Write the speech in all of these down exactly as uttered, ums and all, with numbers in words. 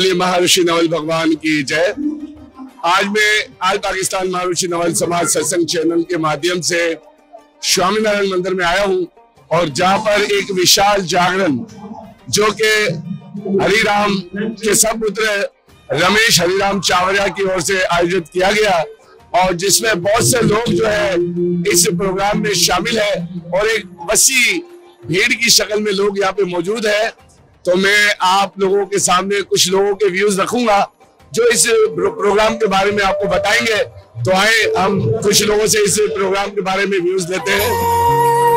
बोलिए महर्षि नवल भगवान की जय। आज मैं आज पाकिस्तान महर्षि नवल समाज सत्संग चैनल के माध्यम से स्वामीनारायण मंदिर में आया हूं और जहां पर एक विशाल जागरण जो कि हरिराम के सपुत्र रमेश हरिराम चावरिया की ओर से आयोजित किया गया और जिसमें बहुत से लोग जो है इस प्रोग्राम में शामिल है और एक वसी भीड़ की शक्ल में लोग यहाँ पे मौजूद है। तो मैं आप लोगों के सामने कुछ लोगों के व्यूज रखूंगा जो इस प्रोग्राम के बारे में आपको बताएंगे। तो आए हम कुछ लोगों से इस प्रोग्राम के बारे में व्यूज लेते हैं।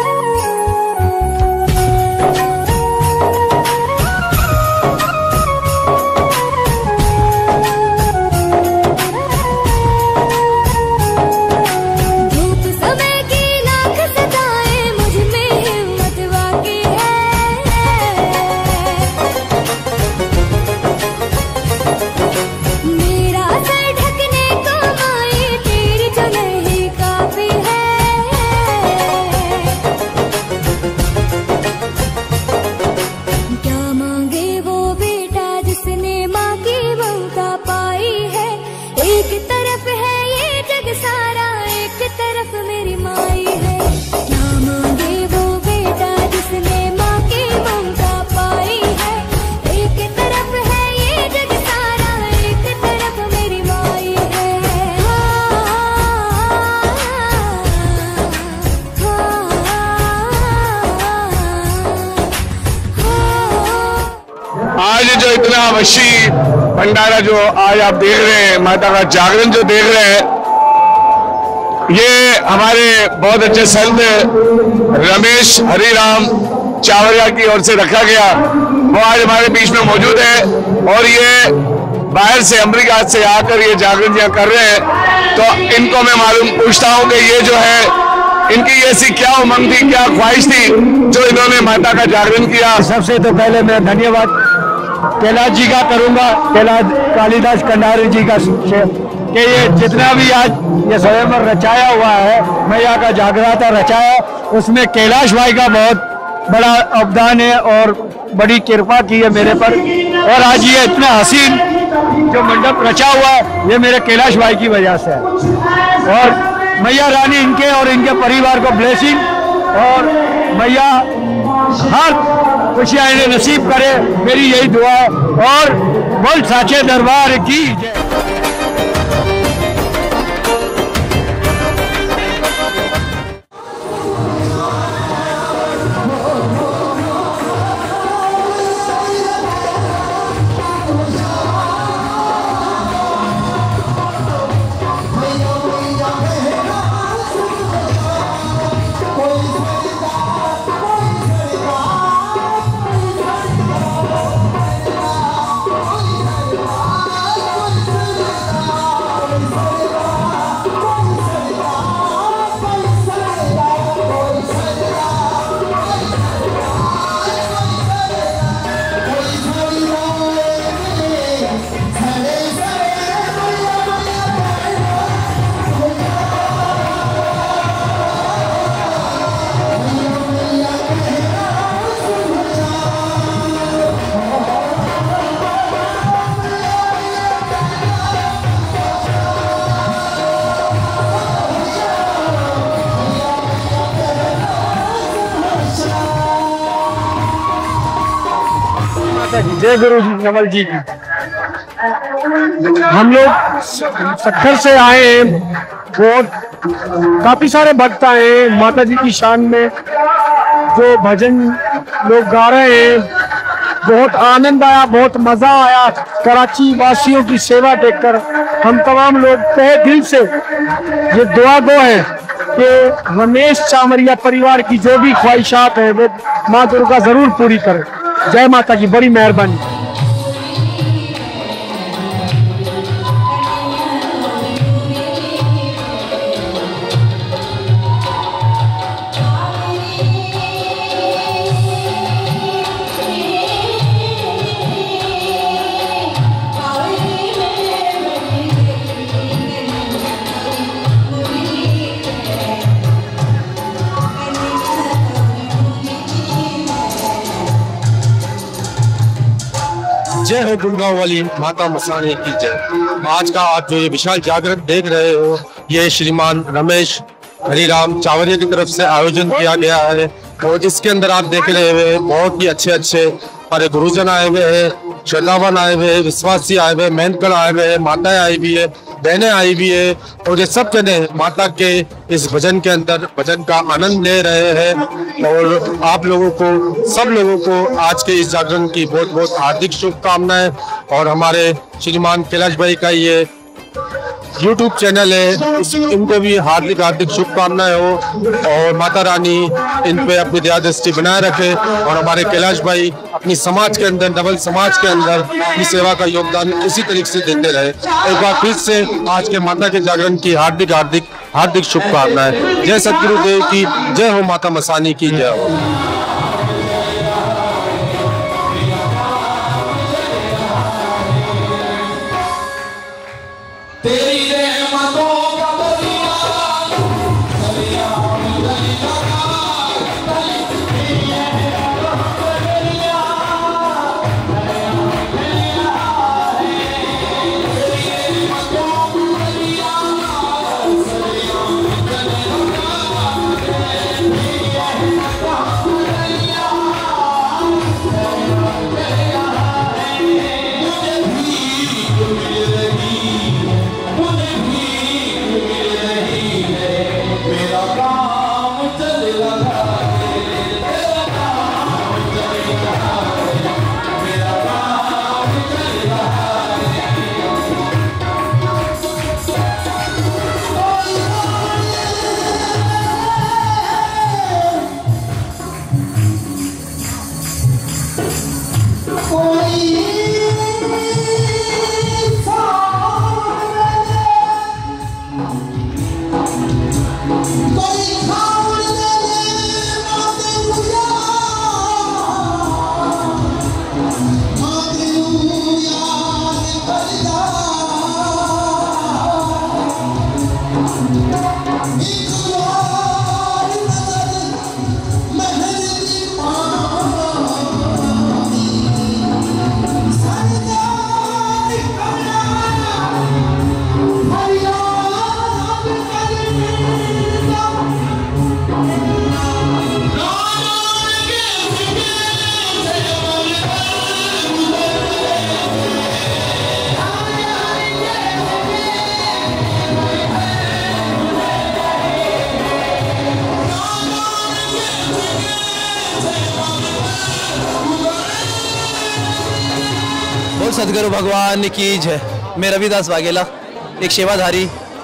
आज जो इतना वशी भंडारा जो आज आप देख रहे हैं, माता का जागरण जो देख रहे हैं, ये हमारे बहुत अच्छे संत रमेश हरिराम चावरिया की ओर से रखा गया। वो आज हमारे बीच में मौजूद है और ये बाहर से अमेरिका से आकर ये जागरण यहाँ कर रहे हैं। तो इनको मैं मालूम पूछता हूँ कि ये जो है इनकी ऐसी क्या उमंग थी, क्या ख्वाहिश थी जो इन्होंने माता का जागरण किया। सबसे तो पहले मैं धन्यवाद कैलाश जी का करूंगा, कैलाश कालिदास कंडारी जी का, कि ये जितना भी आज ये स्वयंवर रचाया हुआ है, मैया का जागराता रचाया, उसमें कैलाश भाई का बहुत बड़ा अवदान है और बड़ी कृपा की है मेरे पर। और आज ये इतना हसीन जो मंडप रचा हुआ है ये मेरे कैलाश भाई की वजह से है। और मैया रानी इनके और इनके परिवार को ब्लेसिंग और मैया हर खुशियां इन्हें नसीब करे, मेरी यही दुआ है। और बोल साचे दरबार की जय। जय गुरु नवल जी की। हम लोग सखर से आए हैं, बहुत काफी सारे भक्त आए हैं माता जी की शान में, जो भजन लोग गा रहे हैं। बहुत आनंद आया, बहुत मजा आया कराची वासियों की सेवा देखकर। हम तमाम लोग तहे दिल से ये दुआ गो है कि रमेश चावरिया परिवार की जो भी ख्वाहिशात है वो माँ दुर्गा जरूर पूरी करे। जय माता की, बड़ी मेहरबानी। जय हो गुड़गांव वाली माता मसानी की जय। आज का आप जो ये विशाल जागरण देख रहे हो, ये श्रीमान रमेश हरिराम चावरिया की तरफ से आयोजन किया गया है और इसके अंदर आप देख रहे हुए बहुत ही अच्छे अच्छे हमारे गुरुजन आए हुए हैं, श्रद्धावान आए हुए हैं, विश्वासी आए हुए हैं, मेहनतगढ़ आए हुए हैं, माताएं आई हुई है, बहनें आई हुई है और ये सब जने माता के इस भजन के अंदर भजन का आनंद ले रहे हैं। और आप लोगों को, सब लोगों को आज के इस जागरण की बहुत बहुत हार्दिक शुभकामनाएं। और हमारे श्रीमान कैलाश भाई का ये यूट्यूब चैनल है, इस इनको भी हार्दिक हार्दिक शुभकामनाएं हो और माता रानी इन पे अपनी दया दृष्टि बनाए रखे और हमारे कैलाश भाई अपनी समाज के अंदर, डबल समाज के अंदर अपनी सेवा का योगदान इसी तरीके से देते रहे। एक बार फिर से आज के माता के जागरण की हार्दिक हार्दिक हार्दिक शुभकामनाएं। जय सतगुरुदेव की जय हो, माता मसानी की जय हो। सदगुरु भगवान की जय। मैं रविदास वाघेला, एक सेवाधारी।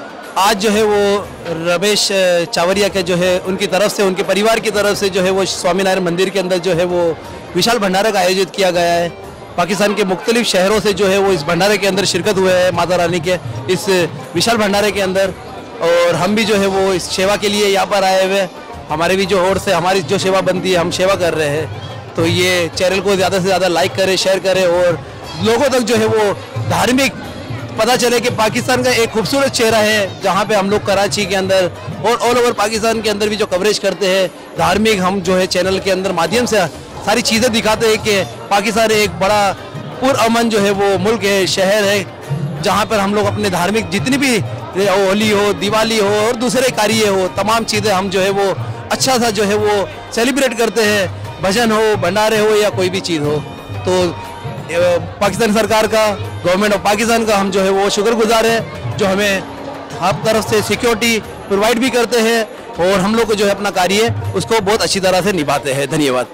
आज जो है वो रमेश चावरिया के जो है उनकी तरफ से, उनके परिवार की तरफ से जो है वो स्वामीनारायण मंदिर के अंदर जो है वो विशाल भंडारा का आयोजित किया गया है। पाकिस्तान के मुख्तलिफ शहरों से जो है वो इस भंडारे के अंदर शिरकत हुए हैं माता रानी के इस विशाल भंडारे के अंदर। और हम भी जो है वो इस सेवा के लिए यहाँ पर आए हुए, हमारे भी जो ओर से हमारी जो सेवा बनती है हम सेवा कर रहे हैं। तो ये चैनल को ज़्यादा से ज़्यादा लाइक करें, शेयर करें और लोगों तक जो है वो धार्मिक पता चले कि पाकिस्तान का एक खूबसूरत चेहरा है, जहाँ पे हम लोग कराची के अंदर और ऑल ओवर पाकिस्तान के अंदर भी जो कवरेज करते हैं धार्मिक, हम जो है चैनल के अंदर माध्यम से सारी चीज़ें दिखाते हैं कि पाकिस्तान एक बड़ा पुरअमन जो है वो मुल्क है, शहर है, जहाँ पर हम लोग अपने धार्मिक जितनी भी होली हो, दिवाली हो और दूसरे कार्य हो, तमाम चीज़ें हम जो है वो अच्छा सा जो है वो सेलिब्रेट करते हैं, भजन हो, भंडारे हो या कोई भी चीज़ हो। तो पाकिस्तान सरकार का, गवर्नमेंट ऑफ पाकिस्तान का हम जो है वो शुक्रगुजार है, जो हमें हर तरफ से सिक्योरिटी प्रोवाइड भी करते हैं और हम लोग को जो है अपना कार्य उसको बहुत अच्छी तरह से निभाते हैं। धन्यवाद।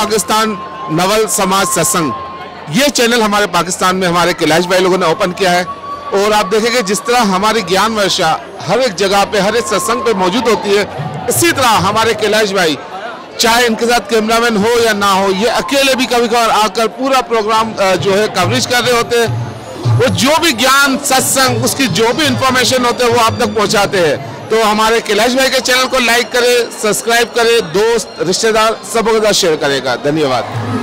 पाकिस्तान नवल समाज सत्संग, ये चैनल हमारे पाकिस्तान में हमारे कैलाश भाई लोगों ने ओपन किया है। और आप देखेंगे जिस तरह हमारी ज्ञान वर्षा हर एक जगह पे, हर एक सत्संग पे मौजूद होती है, इसी तरह हमारे कैलाश भाई, चाहे इनके साथ कैमरामैन हो या ना हो, ये अकेले भी कभी कभार आकर पूरा प्रोग्राम जो है कवरेज कर रहे होते हैं। वो जो भी ज्ञान सत्संग, उसकी जो भी इंफॉर्मेशन होते हैं वो आप तक पहुंचाते हैं। तो हमारे कैलाश भाई के चैनल को लाइक करें, सब्सक्राइब करें, दोस्त रिश्तेदार सबके साथ शेयर करेगा। धन्यवाद।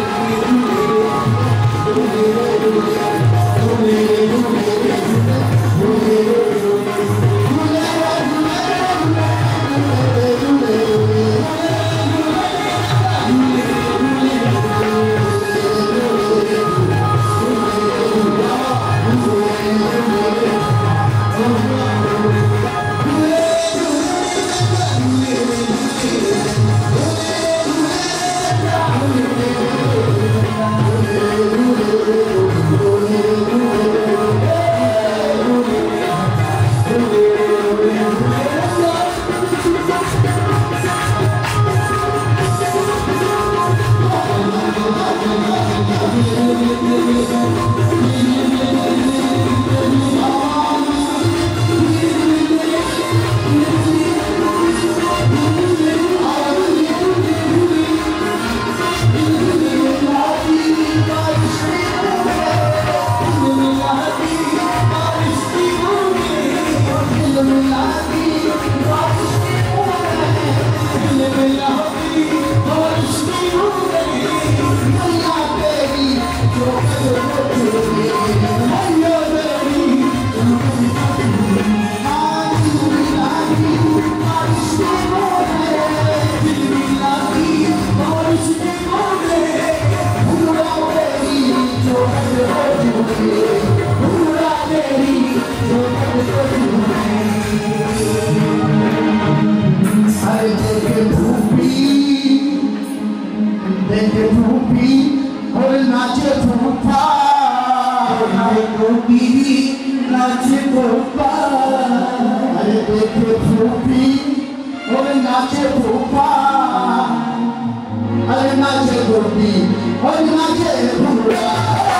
नाचे भूपा, अरे नाचे गोपी, और नाचे भूरा।